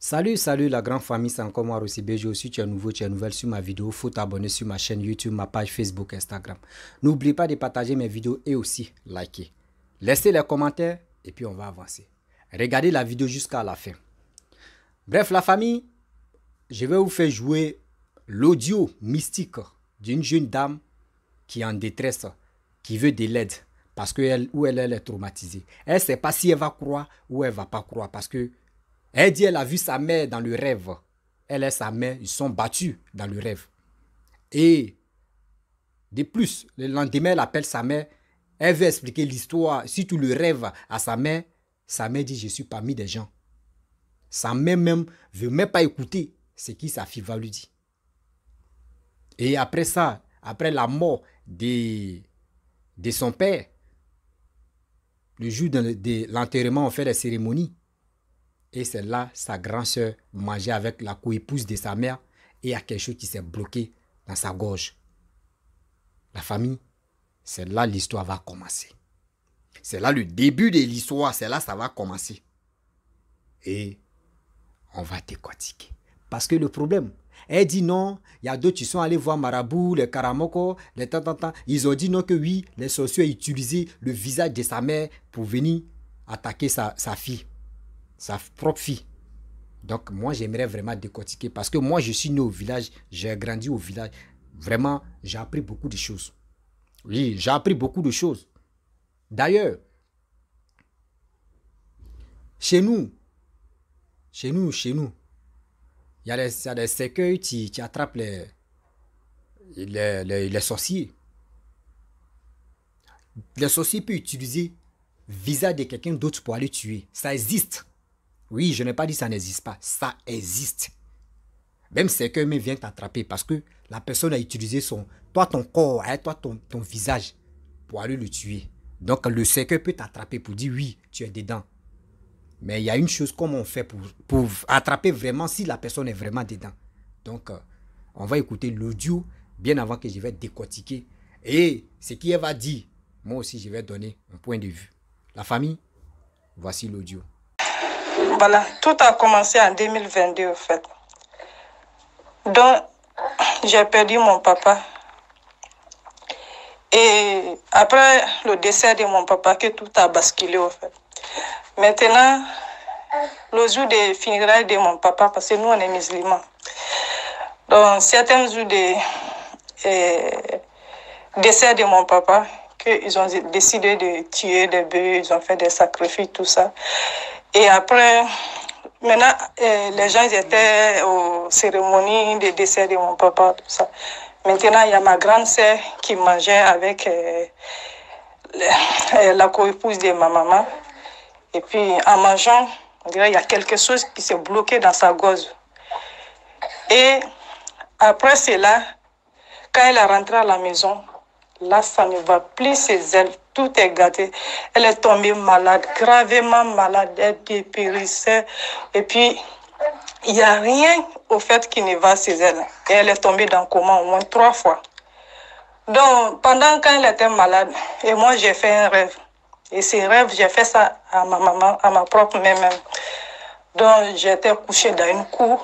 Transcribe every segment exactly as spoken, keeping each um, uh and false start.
Salut, salut la grande famille, c'est encore moi Rossi B J. Aussi, tu es nouveau, tu es nouvelle sur ma vidéo. Faut t'abonner sur ma chaîne YouTube, ma page Facebook, Instagram. N'oublie pas de partager mes vidéos et aussi liker. Laissez les commentaires et puis on va avancer. Regardez la vidéo jusqu'à la fin. Bref, la famille, je vais vous faire jouer l'audio mystique d'une jeune dame qui est en détresse, qui veut de l'aide parce qu'elle ou elle, elle est traumatisée. Elle ne sait pas si elle va croire ou elle ne va pas croire parce que elle dit qu'elle a vu sa mère dans le rêve. Elle et sa mère, ils sont battus dans le rêve. Et de plus, le lendemain, elle appelle sa mère. Elle veut expliquer l'histoire, surtout le rêve à sa mère. Sa mère dit, je suis parmi des gens. Sa mère même ne veut même pas écouter ce que sa fille va lui dire. Et après ça, après la mort de, de son père, le jour de, de l'enterrement, on fait la cérémonie. Et c'est là, sa grand-sœur mangeait avec la co-épouse de sa mère et il y a quelque chose qui s'est bloqué dans sa gorge. La famille, c'est là l'histoire va commencer. C'est là le début de l'histoire, c'est là ça va commencer. Et on va décortiquer. Parce que le problème, elle dit non, il y a d'autres qui sont allés voir Marabout, les Karamoko, les tantantans. Ils ont dit non que oui, les sorciers ont utilisé le visage de sa mère pour venir attaquer sa, sa fille. Sa propre fille. Donc moi j'aimerais vraiment décortiquer parce que moi je suis né au village, j'ai grandi au village. Vraiment, j'ai appris beaucoup de choses. Oui, j'ai appris beaucoup de choses. D'ailleurs, chez nous, chez nous, chez nous, il y a des, il y a des cercueils qui, qui attrapent les, les, les, les sorciers. Les sorciers peuvent utiliser le visage de quelqu'un d'autre pour aller tuer. Ça existe. Oui, je n'ai pas dit que ça n'existe pas. Ça existe. Même c'est que même vient t'attraper parce que la personne a utilisé son, toi ton corps, hein, toi ton, ton visage pour aller le tuer. Donc le cercueil peut t'attraper pour dire oui, tu es dedans. Mais il y a une chose, comment on fait pour, pour attraper vraiment si la personne est vraiment dedans. Donc euh, on va écouter l'audio bien avant que je vais décortiquer. Et ce qu'elle va dire, moi aussi je vais donner un point de vue. La famille, voici l'audio. Voilà, tout a commencé en deux mille vingt-deux, en fait. Donc, j'ai perdu mon papa. Et après le décès de mon papa, que tout a basculé, en fait. Maintenant, le jour des funérailles de mon papa, parce que nous, on est musulmans. Donc, certains jours de euh, décès de mon papa, qu'ils ont décidé de tuer des bœufs, ils ont fait des sacrifices, tout ça. Et après, maintenant, euh, les gens étaient aux cérémonies de décès de mon papa, tout ça. Maintenant, il y a ma grande sœur qui mangeait avec euh, la, la co-épouse de ma maman. Et puis, en mangeant, on dirait qu'il y a quelque chose qui s'est bloqué dans sa gorge. Et après cela, quand elle est rentrée à la maison, là, ça ne va plus ses ailes. Tout est gâté. Elle est tombée malade, gravement malade. Elle dépérissait. Et puis, il n'y a rien au fait qui ne va ses ailes. Et elle est tombée dans le coma au moins trois fois. Donc, pendant qu'elle était malade, et moi, j'ai fait un rêve. Et ces rêves, j'ai fait ça à ma maman, à ma propre mère même. Donc, j'étais couchée dans une cour.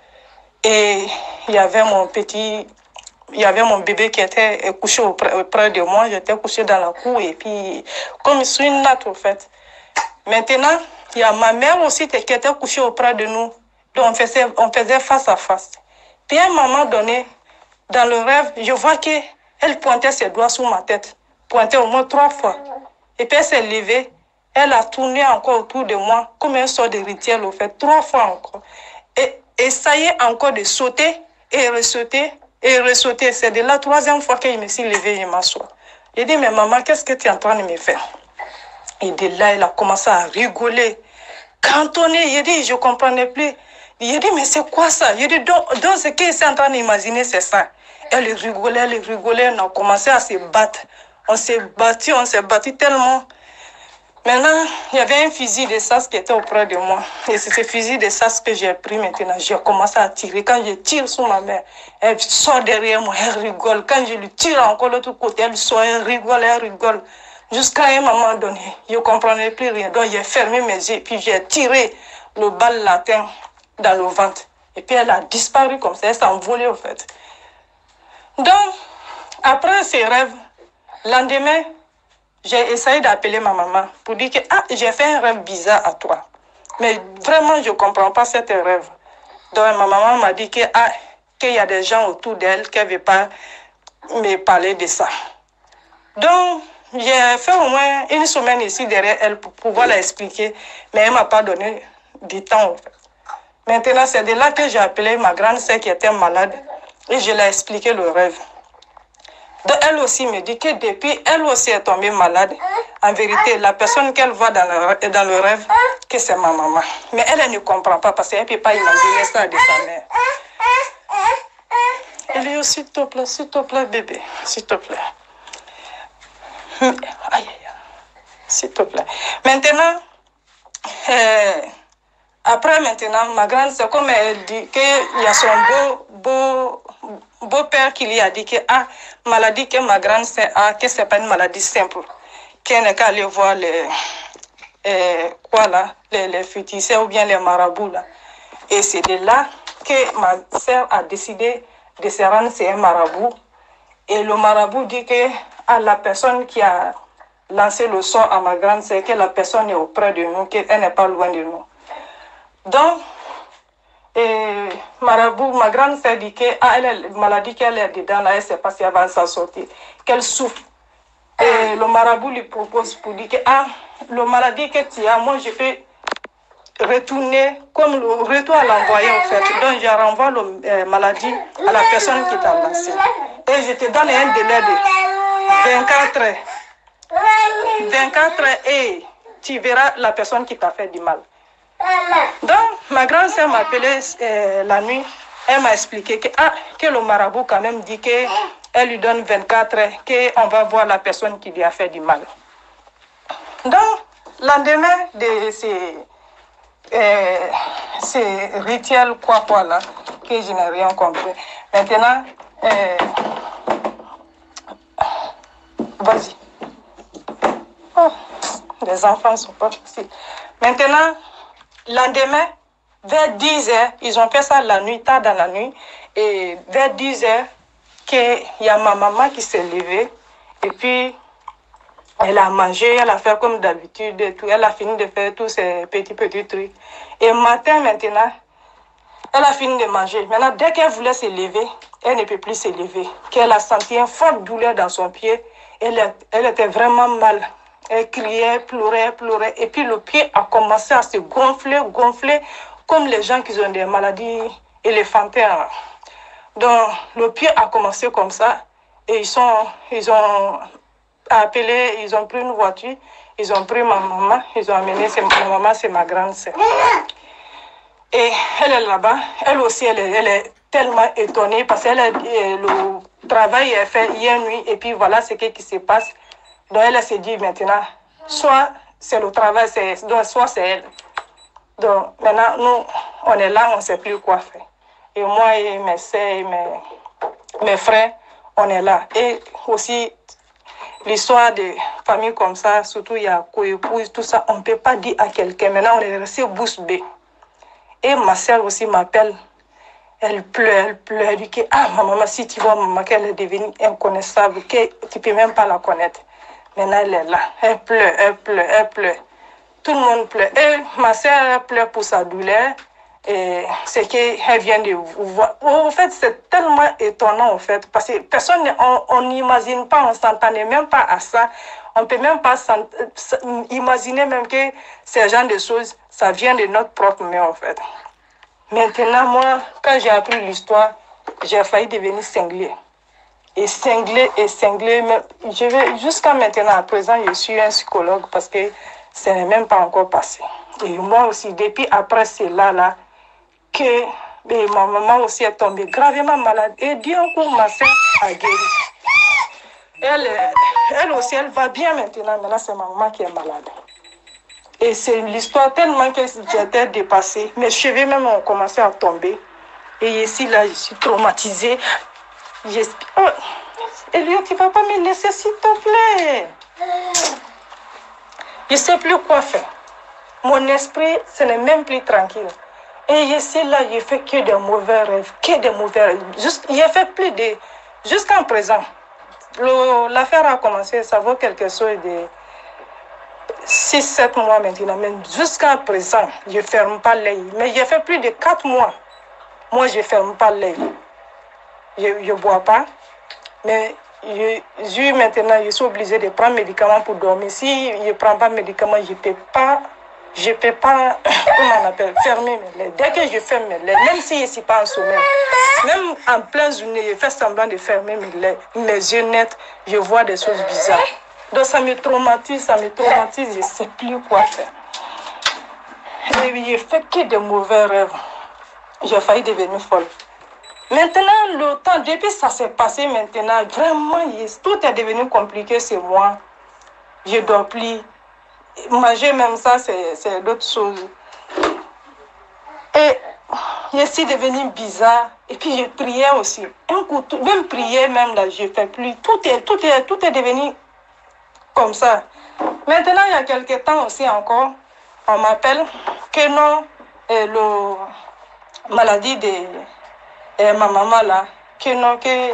Et il y avait mon petit... Il y avait mon bébé qui était couché auprès de moi. J'étais couchée dans la cour et puis, comme je suis une natte, au fait. Maintenant, il y a ma mère aussi qui était couchée auprès de nous. Donc, on faisait, on faisait face à face. Puis, à un moment donné, dans le rêve, je vois qu'elle pointait ses doigts sur ma tête. Pointait au moins trois fois. Et puis, elle s'est levée. Elle a tourné encore autour de moi, comme un sort de rituel, au fait. Trois fois encore. Et essayait encore de sauter et ressauter. Et ressauter, c'est de la troisième fois que je me suis levée et je m'assois. J'ai dit, mais maman, qu'est-ce que tu es en train de me faire? Et de là, elle a commencé à rigoler. Cantonner, j'ai dit, je ne comprenais plus. J'ai dit, mais c'est quoi ça? J'ai dit, donc, donc ce qu'elle est en train d'imaginer, c'est ça. Elle rigolait, elle rigolait, on a commencé à se battre. On s'est battu, on s'est battu tellement. Maintenant, il y avait un fusil de chasse qui était auprès de moi. Et c'est ce fusil de chasse que j'ai pris maintenant. J'ai commencé à tirer. Quand je tire sur ma mère, elle sort derrière moi, elle rigole. Quand je lui tire encore de l'autre côté, elle sort, elle rigole, elle rigole. Jusqu'à un moment donné, je ne comprenais plus rien. Donc j'ai fermé mes yeux, puis j'ai tiré le bal latin dans le ventre. Et puis elle a disparu comme ça, elle s'est envolée en fait. Donc, après ces rêves, le lendemain, j'ai essayé d'appeler ma maman pour dire que ah, j'ai fait un rêve bizarre à toi. Mais vraiment, je ne comprends pas cet rêve. Donc, ma maman m'a dit que, ah, qu'il y a des gens autour d'elle qui ne veulent pas me parler de ça. Donc, j'ai fait au moins une semaine ici derrière elle pour pouvoir l'expliquer, mais elle ne m'a pas donné du temps. En fait. Maintenant, c'est de là que j'ai appelé ma grande sœur qui était malade et je lui ai expliqué le rêve. Donc, elle aussi me dit que depuis, elle aussi est tombée malade. En vérité, la personne qu'elle voit dans le, dans le rêve, que c'est ma maman. Mais elle, elle ne comprend pas parce qu'elle ne peut pas imaginer ça de sa mère. Elio, s'il te plaît, s'il te plaît, bébé, s'il te plaît. Aïe, aïe, aïe, s'il te plaît. Maintenant, euh, après maintenant, ma grande sœur, comme elle dit qu'il y a son beau, beau, beau-père qui lui a dit que ah, maladie que ma grande sœur a, que ce n'est pas une maladie simple, qu'elle n'est qu'à aller voir les, euh, quoi là, les, les féticheurs ou bien les marabouts là. Et c'est de là que ma sœur a décidé de se rendre chez un marabout. Et le marabout dit que à la personne qui a lancé le sort à ma grande sœur, que la personne est auprès de nous, qu'elle n'est pas loin de nous. Donc, et marabout, ma grande sœur dit que ah, elle a la maladie qu'elle est dedans, là, elle ne sait pas si elle va s'en sortir, qu'elle souffre. Et le marabout lui propose pour dire que ah, le maladie que tu as, moi je peux retourner comme le retour à l'envoyer en fait. Donc je renvoie la euh, maladie à la personne qui t'a lancé. Et je te donne un délai de vingt-quatre heures. vingt-quatre heures et tu verras la personne qui t'a fait du mal. Donc ma grande sœur m'a appelé euh, la nuit. Elle m'a expliqué que, ah, que le marabout quand même dit qu'elle lui donne vingt-quatre heures, qu'on va voir la personne qui lui a fait du mal. Donc, le lendemain de ces, euh, ces rituels, quoi, quoi, là, que je n'ai rien compris. Maintenant, euh, vas-y. Oh, les enfants ne sont pas faciles. Maintenant, le lendemain, vers dix heures, ils ont fait ça la nuit, tard dans la nuit. Et vers dix heures, il y a ma maman qui s'est levée. Et puis, elle a mangé, elle a fait comme d'habitude. Et tout. Elle a fini de faire tous ces petits, petits trucs. Et matin, maintenant, elle a fini de manger. Maintenant, dès qu'elle voulait se lever, elle ne peut plus se lever. Qu'elle a senti une forte douleur dans son pied. Elle, elle était vraiment mal. Elle criait, pleurait, pleurait. Et puis, le pied a commencé à se gonfler, gonfler. Comme les gens qui ont des maladies éléphantaires. Donc, le pied a commencé comme ça. Et ils, sont, ils ont appelé, ils ont pris une voiture. Ils ont pris ma maman. Ils ont amené, ma maman, c'est ma grande sœur. Et elle est là-bas. Elle aussi, elle est, elle est tellement étonnée parce que le travail est fait hier nuit. Et puis, voilà ce qui se passe. Donc, elle s'est dit maintenant, soit c'est le travail, donc, soit c'est elle. Donc, maintenant, nous, on est là, on ne sait plus quoi faire. Et moi et mes soeurs et mes, mes frères, on est là. Et aussi, l'histoire de familles comme ça, surtout il y a co-épouse, tout ça, on ne peut pas dire à quelqu'un. Maintenant, on est resté bouche bée. Et ma soeur aussi m'appelle. Elle pleure, elle pleure. Elle dit que, ah, ma maman, si tu vois maman, qu'elle est devenue inconnaissable, que tu ne peux même pas la connaître. Maintenant, elle est là. Elle pleure, elle pleure, elle pleure. Tout le monde pleure. Et ma soeur pleure pour sa douleur. Et c'est qu'elle vient de voir. En fait, c'est tellement étonnant, en fait, parce que personne, on n'imagine pas, on ne s'entendait même pas à ça. On ne peut même pas imaginer même que ce genre de choses, ça vient de notre propre mère, en fait. Maintenant, moi, quand j'ai appris l'histoire, j'ai failli devenir cinglé. Et cinglé, et cinglé. Mais je vais, jusqu'à maintenant, à présent, je suis un psychologue parce que ça n'est même pas encore passé. Et moi aussi, depuis après cela, là, que et ma maman aussi est tombée gravement malade. Et d'un coup, ma soeur a guéri. Elle, elle aussi, elle va bien maintenant. Maintenant, c'est ma maman qui est malade. Et c'est l'histoire tellement que j'étais dépassée. Mes cheveux même ont commencé à tomber. Et ici, là, je suis traumatisée. Je... Oh, Elio, tu ne vas pas me laisser, s'il te plaît. Je ne sais plus quoi faire. Mon esprit, ce n'est même plus tranquille. Et ici, là, j'ai fait que des mauvais rêves, que des mauvais rêves. J'ai fait plus de... Jusqu'à présent, l'affaire a commencé, ça vaut quelque chose de six sept mois maintenant. Mais jusqu'à présent, je ne ferme pas l'œil. Mais j'ai fait plus de quatre mois. Moi, je ne ferme pas l'œil. Je ne bois pas. Mais je, je, maintenant, je suis obligée de prendre médicaments pour dormir. Si je ne prends pas de médicaments, je ne peux pas... Je ne peux pas, comment on appelle, fermer mes lèvres. Dès que je ferme mes lèvres, même si je ne suis pas en sommeil, même en pleine journée, je fais semblant de fermer mes lèvres, mes yeux nets, je vois des choses bizarres. Donc ça me traumatise, ça me traumatise, je ne sais plus quoi faire. Et je fais que de mauvais rêves. J'ai failli devenir folle. Maintenant, le temps, depuis que ça s'est passé maintenant, vraiment, tout est devenu compliqué chez moi. Je ne dors plus. Manger même ça, c'est d'autres choses. Et je suis devenue bizarre. Et puis je priais aussi. Un coup, même prier, même là, je ne fais plus. Tout est, tout, est, tout est devenu comme ça. Maintenant, il y a quelques temps aussi encore, on m'appelle que non, et le maladie de et ma maman là, que non, que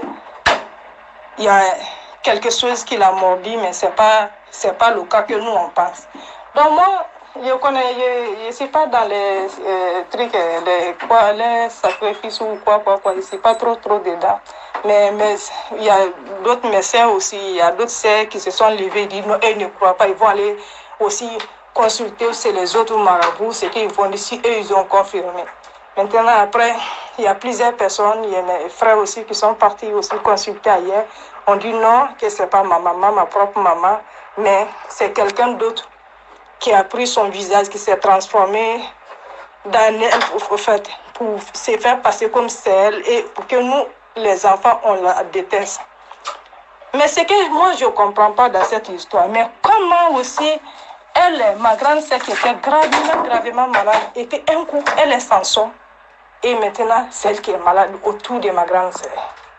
il y a quelque chose qui l'a mordu, mais ce n'est pas, c'est pas le cas que nous on pense. Donc moi, je connais, je ne suis pas dans les euh, trucs, les, quoi, les sacrifices ou quoi, quoi, quoi, je ne suis pas trop, trop dedans. Mais mais il y a d'autres médecins aussi, il y a d'autres sœurs qui se sont levés et disent non, elles ne croient pas, ils vont aller aussi consulter chez les autres marabouts, ce qu'ils vont dire si eux ils ont confirmé. Maintenant, après, il y a plusieurs personnes, il y a mes frères aussi qui sont partis aussi consulter ailleurs. On dit non, que ce n'est pas ma maman, ma propre maman, mais c'est quelqu'un d'autre qui a pris son visage, qui s'est transformé dans elle, au fait, pour se faire passer comme c'est elle et pour que nous, les enfants, on la déteste. Mais ce que moi, je ne comprends pas dans cette histoire, mais comment aussi, elle, ma grande sœur qui était gravement, gravement malade, et qu'un coup, elle est sans son. Et maintenant, celle qui est malade autour de ma grande sœur.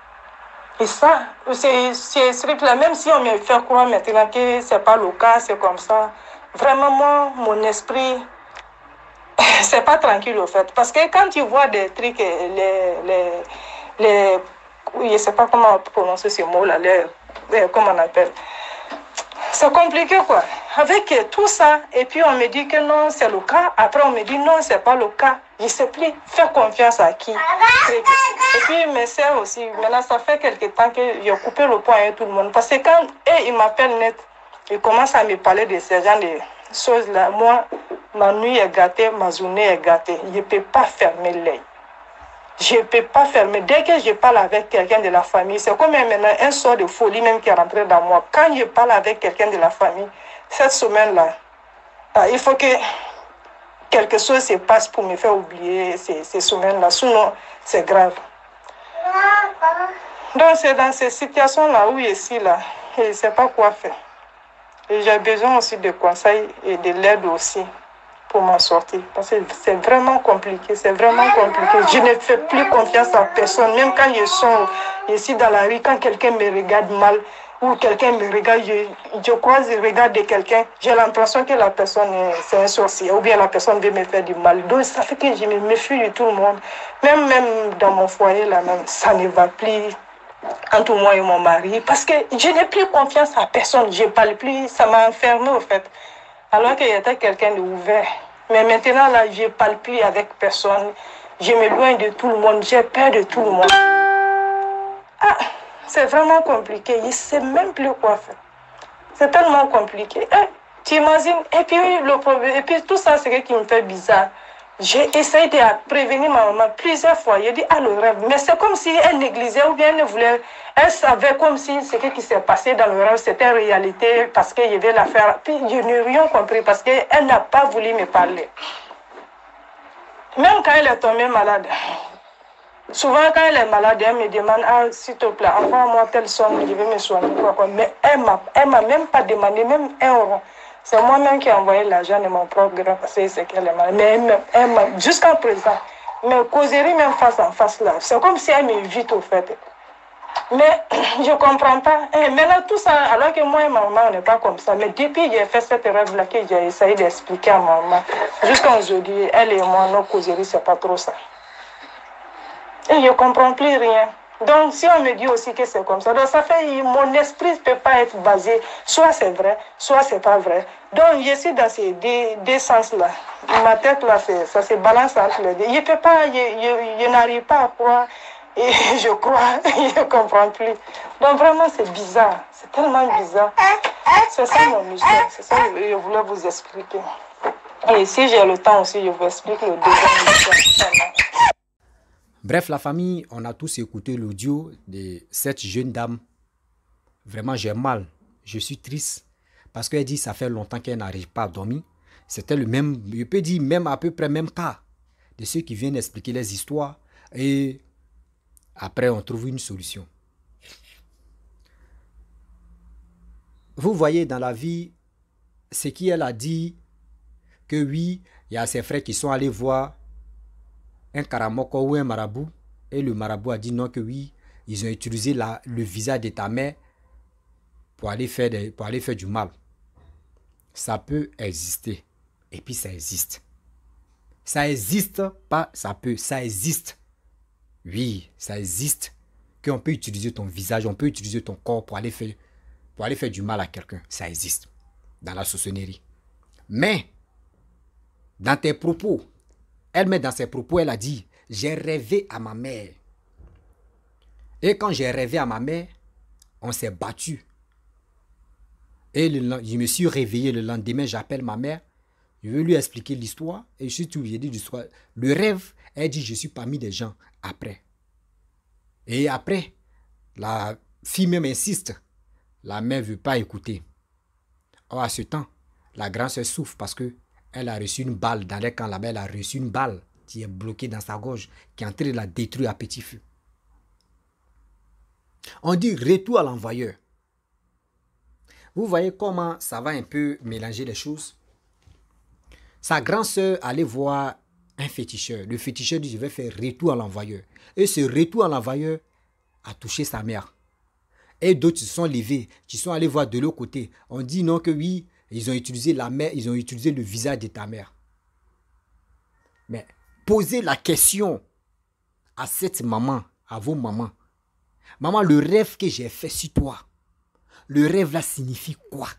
Et ça, c'est ce truc-là, même si on me fait croire maintenant que ce n'est pas le cas, c'est comme ça. Vraiment, moi, mon esprit, c'est pas tranquille au fait. Parce que quand tu vois des trucs, les, les, les je ne sais pas comment prononcer ce mot-là, les, les, comment on appelle. C'est compliqué quoi. Avec tout ça, et puis on me dit que non, c'est le cas. Après, on me dit non, c'est pas le cas. Je ne sais plus faire confiance à qui. Et puis mes soeurs aussi, maintenant ça fait quelques temps que j'ai coupé le point avec tout le monde. Parce que quand eux, ils m'appellent net, ils commencent à me parler de ces genre de choses-là. Moi, ma nuit est gâtée, ma journée est gâtée. Je ne peux pas fermer l'œil. Je ne peux pas fermer. Dès que je parle avec quelqu'un de la famille, c'est comme maintenant un sort de folie même qui est rentré dans moi. Quand je parle avec quelqu'un de la famille, cette semaine-là, il faut que quelque chose se passe pour me faire oublier ces, ces semaines-là. Sinon, c'est grave. Donc, c'est dans ces situations-là où je suis là, et je ne sais pas quoi faire. Et j'ai besoin aussi de conseils et de l'aide aussi pour m'en sortir. Parce que c'est vraiment compliqué, c'est vraiment compliqué. Je ne fais plus confiance à personne. Même quand je sors ici dans la rue, quand quelqu'un me regarde mal, ou quelqu'un me regarde, je, je croise le regard de quelqu'un, j'ai l'impression que la personne, c'est un sorcier, ou bien la personne veut me faire du mal. Donc ça fait que je me méfie de tout le monde. Même, même dans mon foyer, là même, ça ne va plus entre moi et mon mari, parce que je n'ai plus confiance à personne, je ne parle plus, ça m'a enfermé au fait. Alors que j'étais quelqu'un d'ouvert. Mais maintenant, là, je ne parle plus avec personne. Je m'éloigne de tout le monde. J'ai peur de tout le monde. Ah, c'est vraiment compliqué. Je ne sais même plus quoi faire. C'est tellement compliqué. Eh, tu imagines? Et puis, le problème, et puis tout ça, c'est ce qui me fait bizarre. J'ai essayé de prévenir ma maman plusieurs fois. J'ai dit, ah, le rêve. Mais c'est comme si elle négligeait ou bien elle ne voulait. Elle savait comme si ce qui s'est passé dans le rêve, c'était réalité parce que je vais la faire. Puis je n'ai rien compris parce qu'elle n'a pas voulu me parler. Même quand elle est tombée malade. Souvent, quand elle est malade, elle me demande, ah, s'il te plaît, envoie-moi telle somme, je vais me soigner. Quoi, quoi. Mais elle ne m'a même pas demandé, même un euro. C'est moi-même qui ai envoyé l'argent de mon propre grand parce que c'est qu'elle est malade. Mais elle m'a, jusqu'à présent, mais causerie même face en face là, c'est comme si elle m'évite au fait. Mais je ne comprends pas. Et maintenant, tout ça, alors que moi et ma maman, on n'est pas comme ça. Mais depuis que j'ai fait cette rêve-là, que j'ai essayé d'expliquer à ma maman, jusqu'à aujourd'hui, elle et moi, nos causeries, ce n'est pas trop ça. Et je ne comprends plus rien. Donc, si on me dit aussi que c'est comme ça, donc ça fait mon esprit ne peut pas être basé, soit c'est vrai, soit c'est pas vrai. Donc, je suis dans ces deux, deux sens-là. Ma tête, là, ça se balance entre les deux. Je ne peux pas, je, je, je n'arrive pas à croire, et je crois, je ne comprends plus. Donc, vraiment, c'est bizarre. C'est tellement bizarre. C'est ça mon mystère. C'est ça que je voulais vous expliquer. Et si j'ai le temps aussi, je vous explique le deuxième mystère. Bref, la famille, on a tous écouté l'audio de cette jeune dame. Vraiment, j'ai mal. Je suis triste. Parce qu'elle dit que ça fait longtemps qu'elle n'arrive pas à dormir. C'était le même, je peux dire même à peu près même cas de ceux qui viennent expliquer les histoires. Et après, on trouve une solution. Vous voyez dans la vie, ce qu'elle a dit, que oui, il y a ses frères qui sont allés voir un karamoko ou un marabout, et le marabout a dit non, que oui, ils ont utilisé la, le visage de ta mère pour aller, faire des, pour aller faire du mal. Ça peut exister. Et puis ça existe. Ça existe, pas ça peut, ça existe. Oui, ça existe. Qu'on peut utiliser ton visage, on peut utiliser ton corps pour aller faire, pour aller faire du mal à quelqu'un. Ça existe dans la sorcellerie. Mais, dans tes propos, elle-même dans ses propos, elle a dit, j'ai rêvé à ma mère. Et quand j'ai rêvé à ma mère, on s'est battu. Et le, je me suis réveillé le lendemain, j'appelle ma mère. Je veux lui expliquer l'histoire. Et je suis tout, j'ai dit l'histoire. Le rêve, elle dit, je suis parmi des gens après. Et après, la fille même insiste. La mère ne veut pas écouter. Or, à ce temps, la grande sœur souffre parce que elle a reçu une balle dans les camps là-bas. Elle a reçu une balle qui est bloquée dans sa gorge, qui est en train de la détruire à petit feu. On dit retour à l'envoyeur. Vous voyez comment ça va un peu mélanger les choses. Sa grande sœur allait voir un féticheur. Le féticheur dit, je vais faire retour à l'envoyeur. Et ce retour à l'envoyeur a touché sa mère. Et d'autres se sont levés, qui sont allés voir de l'autre côté. On dit non que oui, ils ont utilisé la mère, ils ont utilisé le visage de ta mère. Mais posez la question à cette maman, à vos mamans. Maman, le rêve que j'ai fait sur toi, le rêve là signifie quoi?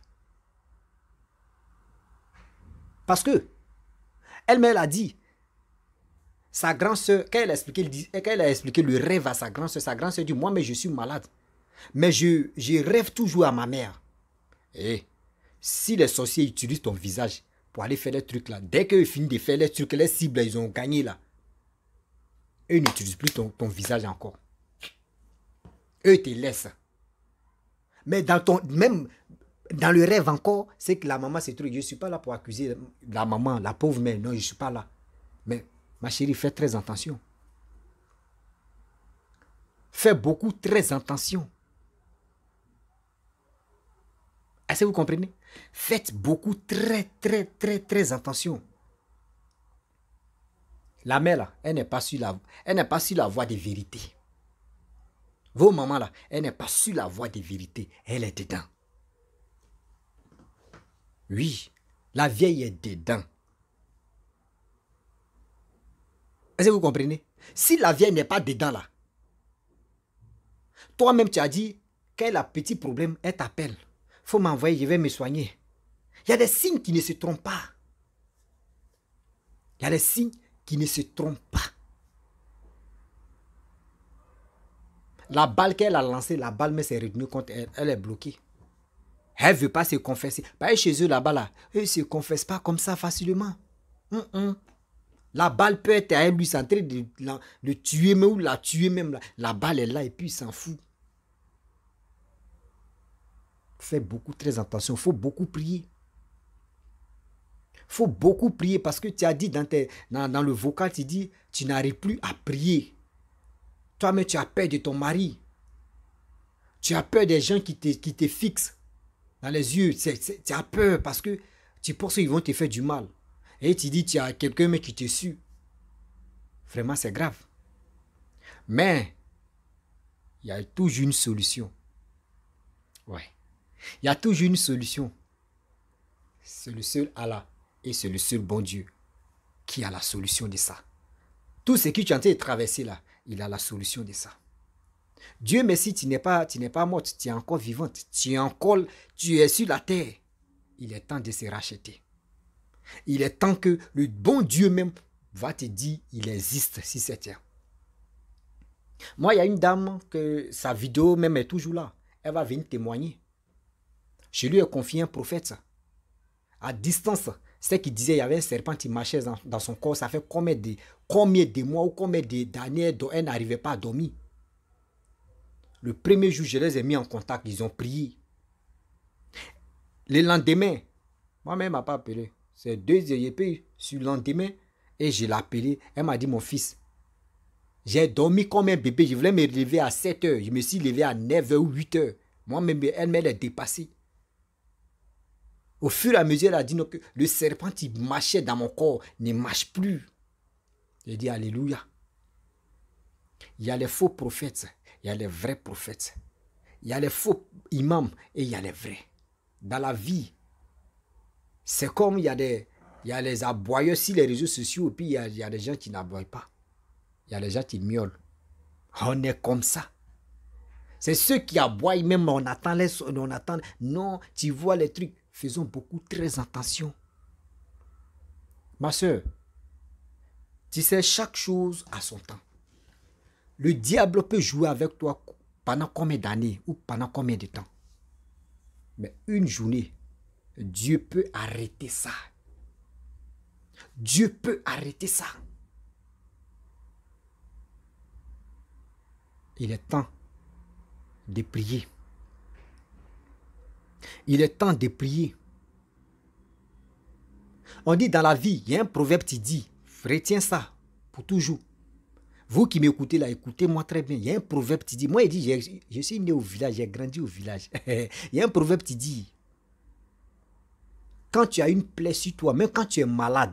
Parce que elle-même a dit, sa grande soeur, quand elle a expliqué, quand elle a expliqué le rêve à sa grande soeur, sa grande soeur dit, moi mais je suis malade. Mais je, je rêve toujours à ma mère. Et si les sorciers utilisent ton visage pour aller faire les trucs là, dès qu'ils finissent de faire les trucs, les cibles, ils ont gagné là. Eux n'utilisent plus ton, ton visage encore. Eux te laissent. Mais dans ton, même dans le rêve encore, c'est que la maman, c'est truc. Je ne suis pas là pour accuser la maman, la pauvre mère. Non, je ne suis pas là. Mais ma chérie, fais très attention. Fais beaucoup très attention. Est-ce que vous comprenez? Faites beaucoup très, très, très, très attention. La mère, là, elle n'est pas sur la, elle n'est pas sur la voie des vérités. Vos mamans, là, elle n'est pas sur la voie des vérités. Elle est dedans. Oui, la vieille est dedans. Est-ce que vous comprenez? Si la vieille n'est pas dedans, là, toi-même, tu as dit, quand elle a petit problème, elle t'appelle. Il faut m'envoyer, je vais me soigner. Il y a des signes qui ne se trompent pas. Il y a des signes qui ne se trompent pas. La balle qu'elle a lancée, la balle mais s'est retenue contre elle, elle est bloquée. Elle ne veut pas se confesser. Bah, chez eux là-bas, là, ils ne se confessent pas comme ça facilement. Hum, hum. La balle peut être à elle, lui, c'est en train de le tuer, mais ou la tuer même. Là. La balle est là et puis il s'en fout. Fais beaucoup très attention, il faut beaucoup prier. Il faut beaucoup prier parce que tu as dit dans, tes, dans, dans le vocal, tu dis, tu n'arrives plus à prier. Toi-même, tu as peur de ton mari. Tu as peur des gens qui te, qui te fixent dans les yeux. C'est, c'est, tu as peur parce que tu penses qu'ils vont te faire du mal. Et tu dis, tu as quelqu'un qui te suit. Vraiment, c'est grave. Mais, Il y a toujours une solution. Ouais. Il y a toujours une solution. C'est le seul Allah et c'est le seul bon Dieu qui a la solution de ça. Tout ce que tu es en train de traverser là, il a la solution de ça. Dieu merci, tu n'es pas, tu n'es pas morte, tu es encore vivante, tu es encore, tu es sur la terre. Il est temps de se racheter. Il est temps que le bon Dieu même va te dire, il existe sur cette terre. Moi, il y a une dame que sa vidéo même est toujours là. Elle va venir témoigner. Je lui ai confié un prophète. À distance, c'est qui disait qu'il y avait un serpent qui marchait dans, dans son corps. Ça fait combien de, combien de mois ou combien d'années dont elle n'arrivait pas à dormir. Le premier jour, je les ai mis en contact. Ils ont prié. Le lendemain, moi-même, elle m'a pas appelé. C'est deux heures, puis sur le lendemain, et je l'ai appelé. Elle m'a dit, mon fils, j'ai dormi comme un bébé. Je voulais me lever à sept heures. Je me suis levé à neuf heures ou huit heures. Moi-même, elle m'a dépassé. Au fur et à mesure, elle a dit non, que le serpent qui marchait dans mon corps ne marche plus. J'ai dit alléluia. Il y a les faux prophètes, il y a les vrais prophètes. Il y a les faux imams et il y a les vrais. Dans la vie, c'est comme il y a des, il y a les aboyeurs sur les réseaux sociaux et puis il y a, il y a des gens qui n'aboient pas. Il y a des gens qui miaulent. On est comme ça. C'est ceux qui aboient, même on attend les, on attend. Non, tu vois les trucs. Faisons beaucoup très attention. Ma soeur, tu sais, chaque chose a son temps. Le diable peut jouer avec toi pendant combien d'années ou pendant combien de temps. Mais une journée, Dieu peut arrêter ça. Dieu peut arrêter ça. Il est temps de prier. Il est temps de prier. On dit dans la vie, il y a un proverbe qui dit, retiens ça pour toujours. Vous qui m'écoutez là, écoutez-moi très bien. Il y a un proverbe qui dit, moi il dit, je suis né au village, j'ai grandi au village. Il y a un proverbe qui dit, quand tu as une plaie sur toi, même quand tu es malade,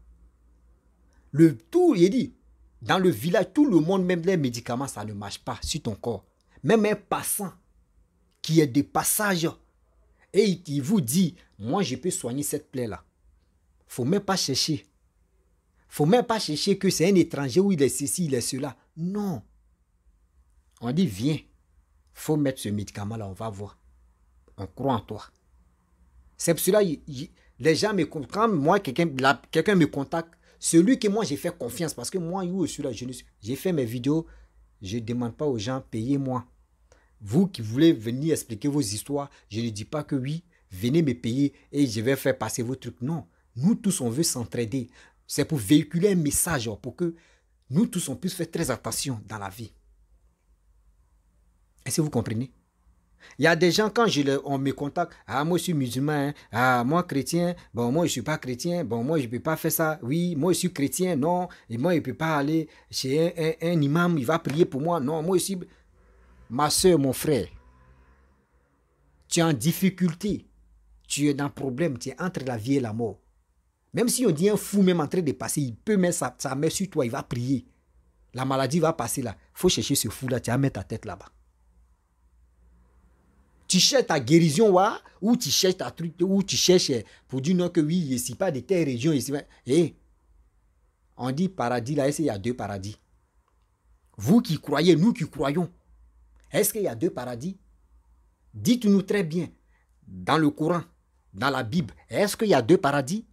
le tout, il dit, dans le village, tout le monde, même les médicaments, ça ne marche pas sur ton corps. Même un passant qui est de passage, et il vous dit, moi je peux soigner cette plaie-là. Il ne faut même pas chercher. Il ne faut même pas chercher que c'est un étranger ou il est ceci, il est cela. Non. On dit, viens. Il faut mettre ce médicament-là, on va voir. On croit en toi. C'est pour cela, il, il, les gens me contactent. Quand moi, quelqu'un quelqu'un me contacte, celui que moi j'ai fait confiance, parce que moi, j'ai fait mes vidéos, je ne demande pas aux gens, payez-moi. Vous qui voulez venir expliquer vos histoires, je ne dis pas que oui, venez me payer et je vais faire passer vos trucs. Non, nous tous, on veut s'entraider. C'est pour véhiculer un message, pour que nous tous, on puisse faire très attention dans la vie. Est-ce que vous comprenez? Il y a des gens, quand je le, on me contacte, ah, moi je suis musulman, hein. Ah, moi chrétien, bon, moi je ne suis pas chrétien, bon, moi je ne peux pas faire ça, oui, moi je suis chrétien, non, et moi je ne peux pas aller chez un, un, un imam, il va prier pour moi, non, moi aussi. Ma soeur, mon frère, tu es en difficulté, tu es dans un problème, tu es entre la vie et la mort. Même si on dit un fou même en train de passer, il peut mettre sa, sa main sur toi, il va prier. La maladie va passer là. Il faut chercher ce fou là, tu vas mettre ta tête là-bas. Tu cherches ta guérison ouais, ou tu cherches ta truc, ou tu cherches pour dire non que oui, ici pas de telle région, ici. Et on dit paradis là, est-ce qu'il y a deux paradis? Vous qui croyez, nous qui croyons. Est-ce qu'il y a deux paradis? Dites-nous très bien, dans le Coran, dans la Bible, est-ce qu'il y a deux paradis?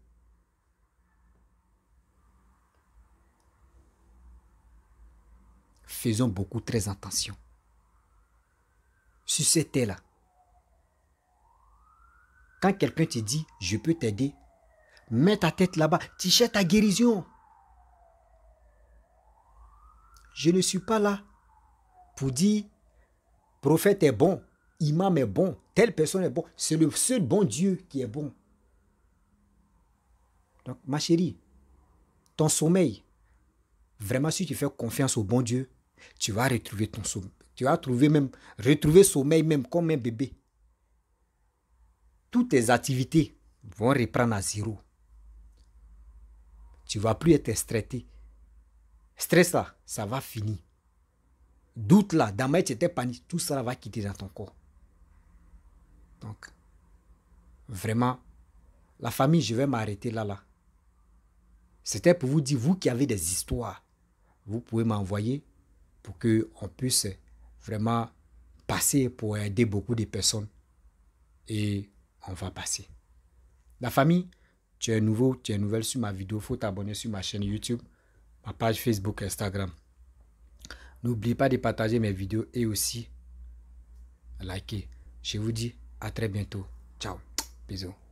Faisons beaucoup très attention. Sur cette terre-là, quand quelqu'un te dit, je peux t'aider, mets ta tête là-bas, tu cherches ta guérison. Je ne suis pas là pour dire, prophète est bon, imam est bon, telle personne est bon. C'est le seul bon Dieu qui est bon. Donc, ma chérie, ton sommeil, vraiment, si tu fais confiance au bon Dieu, tu vas retrouver ton sommeil. Tu vas trouver même, retrouver sommeil même comme un bébé. Toutes tes activités vont reprendre à zéro. Tu ne vas plus être stressé. Stress là, ça va finir. doute là, dans ma tête, c'était panique. Tout ça va quitter dans ton corps. Donc, vraiment, la famille, je vais m'arrêter là, là. C'était pour vous dire, vous qui avez des histoires, vous pouvez m'envoyer pour qu'on puisse vraiment passer pour aider beaucoup de personnes. Et on va passer. La famille, tu es nouveau, tu es nouvelle sur ma vidéo, il faut t'abonner sur ma chaîne YouTube, ma page Facebook, Instagram. N'oubliez pas de partager mes vidéos et aussi liker. Je vous dis à très bientôt. Ciao. Bisous.